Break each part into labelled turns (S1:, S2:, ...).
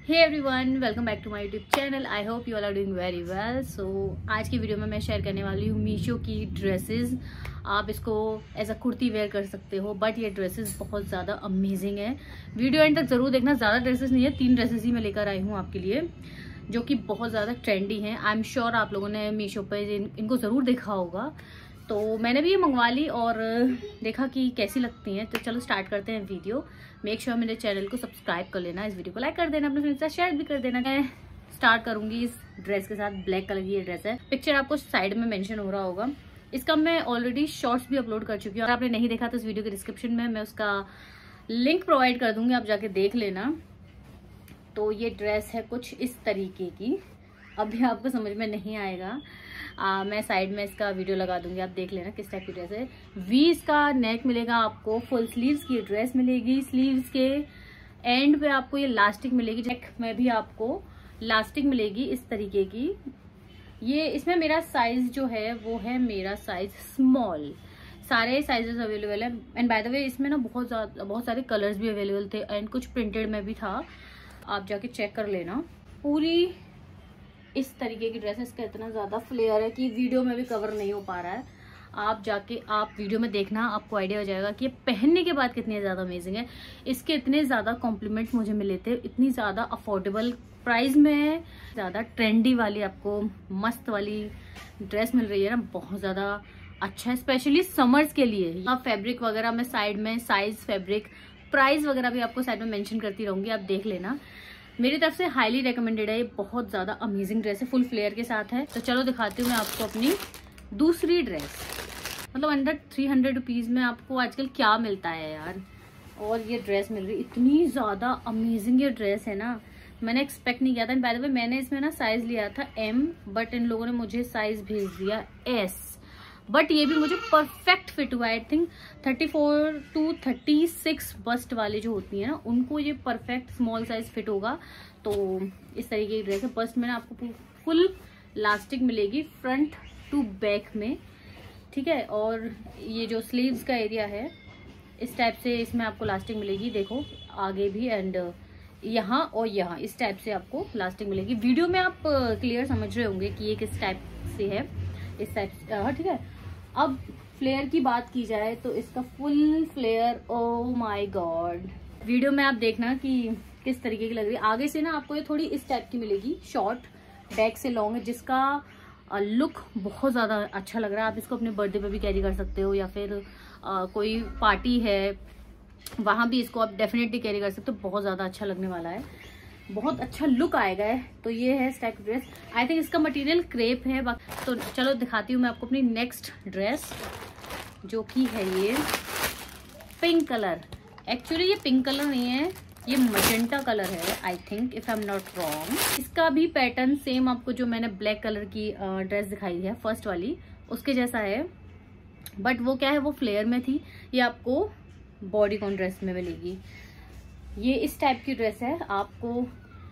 S1: Hey everyone, welcome back to my YouTube channel. I hope you all are doing very well. So आज की video में मैं share करने वाली हूँ मीशो की ड्रेसेस। आप इसको एज अ कुर्ती वेयर कर सकते हो, बट ये ड्रेसेस बहुत ज़्यादा अमेजिंग है। वीडियो एंड तक ज़रूर देखना। ज़्यादा ड्रेसेस नहीं है, 3 ड्रेसेस ही मैं लेकर आई हूँ आपके लिए, जो कि बहुत ज़्यादा ट्रेंडी हैं। आई एम श्योर आप लोगों ने मीशो पर इनको ज़रूर देखा होगा। तो मैंने भी ये मंगवा ली और देखा कि कैसी लगती हैं। तो चलो स्टार्ट करते हैं वीडियो। मेक श्योर मेरे चैनल को सब्सक्राइब कर लेना, इस वीडियो को लाइक कर देना, अपने फ्रेंड्स के साथ शेयर भी कर देना। मैं स्टार्ट करूंगी इस ड्रेस के साथ। ब्लैक कलर की ये ड्रेस है, पिक्चर आपको साइड में मेंशन हो रहा होगा। इसका मैं ऑलरेडी शॉर्ट्स भी अपलोड कर चुकी हूँ। अगर आपने नहीं देखा तो इस वीडियो के डिस्क्रिप्शन में मैं उसका लिंक प्रोवाइड कर दूंगी, आप जाके देख लेना। तो ये ड्रेस है कुछ इस तरीके की। अभी आपको समझ में नहीं आएगा, मैं साइड में इसका वीडियो लगा दूंगी, आप देख लेना किस टाइप की ड्रेस है। वी इसका नेक मिलेगा आपको, फुल स्लीव्स की ड्रेस मिलेगी। स्लीव्स के एंड पे आपको ये लास्टिक मिलेगी, नेक में भी आपको लास्टिक मिलेगी इस तरीके की। ये इसमें मेरा साइज जो है वो है मेरा साइज स्मॉल। सारे साइजेस अवेलेबल है। एंड बाय द वे इसमें ना बहुत सारे कलर्स भी अवेलेबल थे एंड कुछ प्रिंटेड में भी था, आप जाके चेक कर लेना। पूरी इस तरीके की ड्रेस है। इसका इतना ज़्यादा फ्लेयर है कि वीडियो में भी कवर नहीं हो पा रहा है। आप जाके आप वीडियो में देखना, आपको आइडिया हो जाएगा कि ये पहनने के बाद कितनी ज़्यादा अमेजिंग है। इसके इतने ज़्यादा कॉम्प्लीमेंट्स मुझे मिले थे, इतनी ज़्यादा अफोर्डेबल प्राइस में ज़्यादा ट्रेंडी वाली आपको मस्त वाली ड्रेस मिल रही है ना, बहुत ज़्यादा अच्छा है, स्पेशली समर्स के लिए। आप फैब्रिक वगैरह मैं साइड में साइज, फैब्रिक, प्राइस वगैरह भी आपको साइड में मेंशन करती रहूँगी, आप देख लेना। मेरी तरफ से हाईली रिकमेंडेड है। ये बहुत ज्यादा अमेजिंग ड्रेस है, फुल फ्लेयर के साथ है। तो चलो दिखाती हूँ मैं आपको अपनी दूसरी ड्रेस। मतलब अंडर 300 रुपीज में आपको आजकल क्या मिलता है यार। और ये ड्रेस मिल रही, इतनी ज्यादा अमेजिंग ये ड्रेस है ना, मैंने एक्सपेक्ट नहीं किया था। बाय द वे मैंने इसमें ना साइज लिया था M, बट इन लोगों ने मुझे साइज भेज दिया S। बट ये भी मुझे परफेक्ट फिट हुआ। आई थिंक 34 to 36 बस्ट वाले जो होती है ना, उनको ये परफेक्ट स्मॉल साइज फिट होगा। तो इस तरीके की ड्रेस है। बस्ट में ना आपको फुल लास्टिक मिलेगी फ्रंट टू बैक में, ठीक है। और ये जो स्लीव्स का एरिया है इस टाइप से इसमें आपको लास्टिक मिलेगी। देखो आगे भी एंड यहाँ और यहाँ इस टाइप से आपको लास्टिक मिलेगी। वीडियो में आप क्लियर समझ रहे होंगे कि ये किस टाइप से है, इस टाइप, ठीक है। अब फ्लेयर की बात की जाए तो इसका full flare, oh my God, video में आप देखना कि किस तरीके की लग रही है। आगे से ना आपको ये थोड़ी इस टाइप की मिलेगी, शॉर्ट, बैक से लॉन्ग है, जिसका लुक बहुत ज़्यादा अच्छा लग रहा है। आप इसको अपने बर्थडे पे भी कैरी कर सकते हो, या फिर कोई पार्टी है वहाँ भी इसको आप डेफिनेटली कैरी कर सकते हो। बहुत ज़्यादा अच्छा लगने वाला है, बहुत अच्छा लुक आएगा है। तो ये है इस टाइप की ड्रेस। आई थिंक इसका मटेरियल क्रेप है। तो चलो दिखाती हूँ मैं आपको अपनी नेक्स्ट ड्रेस, जो कि है ये पिंक कलर। एक्चुअली ये पिंक कलर नहीं है, ये मजेंटा कलर है I think, if I am not wrong. इसका भी पैटर्न सेम आपको जो मैंने ब्लैक कलर की ड्रेस दिखाई है फर्स्ट वाली, उसके जैसा है। बट वो क्या है, वो फ्लेयर में थी, ये आपको बॉडी कॉन ड्रेस में मिलेगी। ये इस टाइप की ड्रेस है। आपको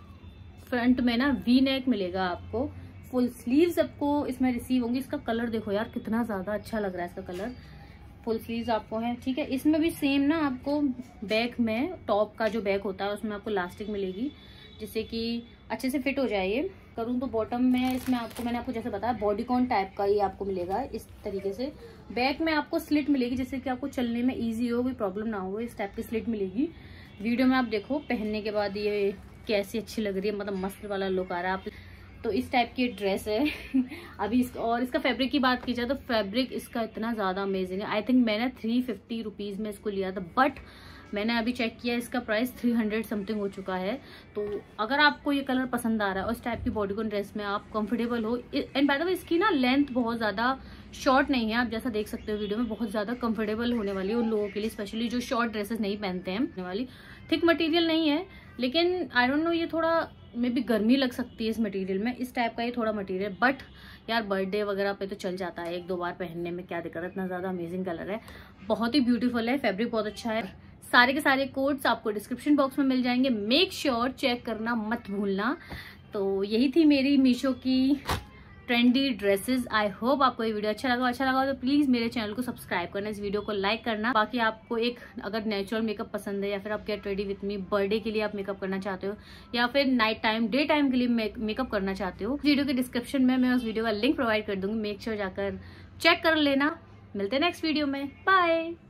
S1: फ्रंट में ना वी नेक मिलेगा, आपको फुल स्लीव्स आपको इसमें रिसीव होंगी। इसका कलर देखो यार कितना ज्यादा अच्छा लग रहा है इसका कलर। फुल स्लीव्स आपको है, ठीक है। इसमें भी सेम ना आपको बैक में, टॉप का जो बैक होता है उसमें आपको लास्टिक मिलेगी, जिससे कि अच्छे से फिट हो जाए। ये करूँ तो बॉटम में इसमें आपको, मैंने आपको जैसे बताया, बॉडीकॉन टाइप का ये आपको मिलेगा इस तरीके से। बैक में आपको स्लिट मिलेगी, जिससे कि आपको चलने में ईजी हो, कोई प्रॉब्लम ना हो, इस टाइप की स्लिट मिलेगी। वीडियो में आप देखो पहनने के बाद ये कैसी अच्छी लग रही है, मतलब मस्त वाला लुक आ रहा है। आप तो इस टाइप की ड्रेस है। अभी और इसका फैब्रिक की बात की जाए तो फैब्रिक इसका इतना ज़्यादा अमेजिंग है। आई थिंक मैंने 350 रुपीज़ में इसको लिया था, बट मैंने अभी चेक किया इसका प्राइस 300 समथिंग हो चुका है। तो अगर आपको ये कलर पसंद आ रहा है और इस टाइप की बॉडीकॉन ड्रेस में आप कंफर्टेबल हो, एंड बाय द वे इसकी ना लेंथ बहुत ज़्यादा शॉर्ट नहीं है, आप जैसा देख सकते हो वीडियो में, बहुत ज़्यादा कंफर्टेबल होने वाली है उन लोगों के लिए, स्पेशली जो शॉर्ट ड्रेसेस नहीं पहनते हैं वाली। थिक मटेरियल नहीं है, लेकिन आई डोंट नो, ये थोड़ा मे भी गर्मी लग सकती है इस मटेरियल में, इस टाइप का ये थोड़ा मटेरियल। बट यार बर्थडे वगैरह पे तो चल जाता है, 1-2 बार पहनने में, क्या दिक्कत है। इतना ज़्यादा अमेजिंग कलर है, बहुत ही ब्यूटीफुल है, फैब्रिक बहुत अच्छा है। सारे के सारे कोड्स आपको डिस्क्रिप्शन बॉक्स में मिल जाएंगे, मेक श्योर चेक करना मत भूलना। तो यही थी मेरी मीशो की ट्रेंडी ड्रेसेस। आई होप आपको ये वीडियो अच्छा लगा तो प्लीज मेरे चैनल को सब्सक्राइब करना, इस वीडियो को लाइक करना। बाकी आपको एक अगर नेचुरल मेकअप पसंद है या फिर आप get ready with me birthday के लिए आप मेकअप करना चाहते हो या फिर नाइट टाइम डे टाइम के लिए मेकअप करना चाहते हो, वीडियो के डिस्क्रिप्शन में मैं उस वीडियो का लिंक प्रोवाइड कर दूंगी, मेक श्योर जाकर चेक कर लेना। मिलते हैं नेक्स्ट वीडियो में, बाय।